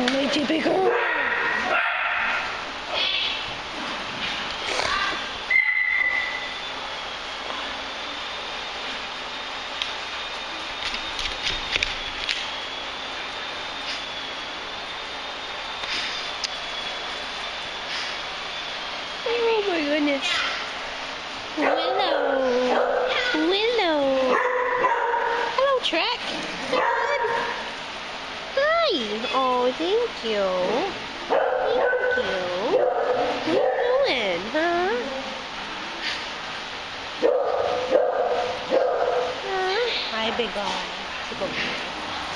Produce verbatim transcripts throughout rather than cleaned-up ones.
my chippy girl. Oh my goodness. Willow. Willow. Hello, Trek. Good. Hi. Oh, thank you. Thank you. What are you doing, huh? Huh? Hi, big guy. Big guy.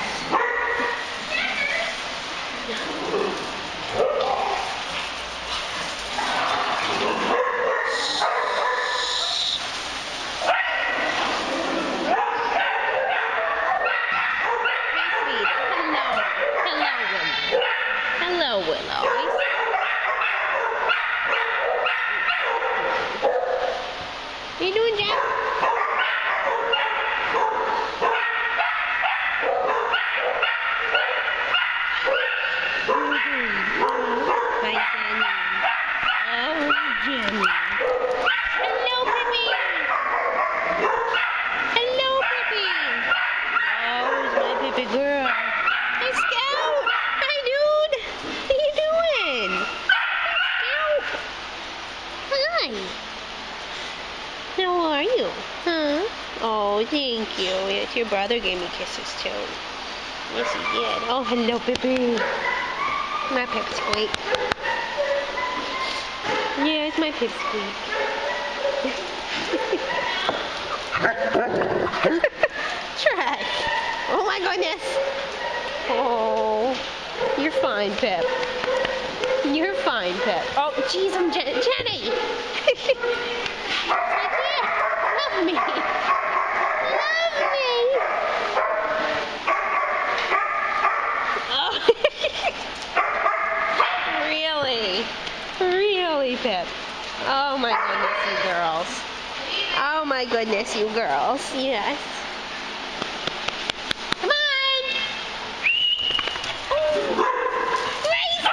Hello, Willow. What are you doing, Jack? Hi, Jenny. Oh, Jenny. Hello, Pippi. Hello, Pippi. Oh, it's my Pippi girl. Hey, Scout. Hi, dude. What are you doing? Scout. Hi. How are you? Huh? Oh, thank you. Yes, your brother gave me kisses, too. Yes, he did. Oh, hello, Pippi. My pipsqueak. Yeah, it's my pipsqueak. Trek. Oh, my goodness. Oh, you're fine, Pip. You're fine, Pip. Oh, jeez, I'm Je Jenny. Love me. Love me. Oh. Really? Really, Pip? Oh my goodness, you girls. Oh my goodness, you girls. Yes. Come on. Oh. Gracie.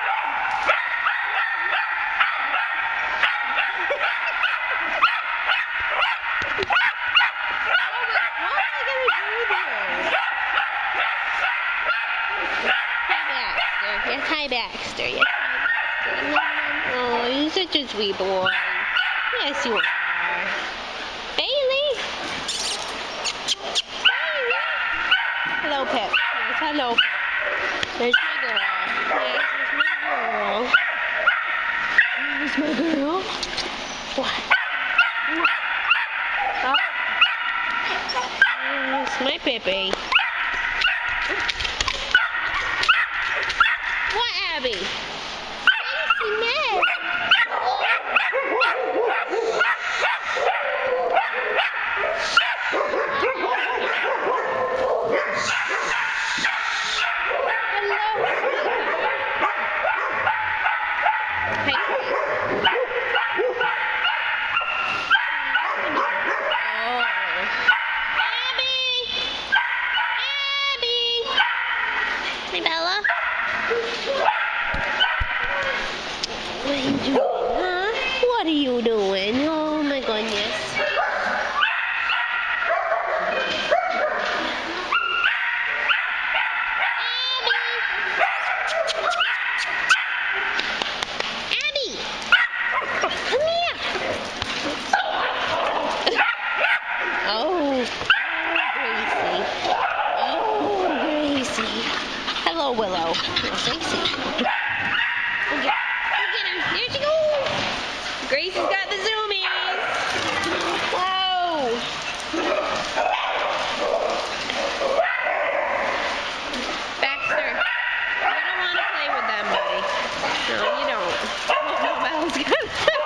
Yes, hi, Baxter. Yes, hi, Baxter. Oh, you're such a sweet boy. Yes, you are. Bailey. Bailey. Hello, Pip. Yes, hello, Pip. There's my girl. Yes, there's my girl. There's my girl. What? Oh. Yes, my Pippi. What, Abby? Crazy man. Hello. Hey. Oh. Abby. Abby. Hey, Bella. What are you doing, huh? What are you doing? Oh my goodness. Abby! Abby! Come here! Oh, Gracie. Oh, Gracie. Hello, Willow. Gracie. There she goes! Gracie's got the zoomies! Whoa! Baxter, you don't want to play with them, buddy. No, you don't. Oh, Belle's got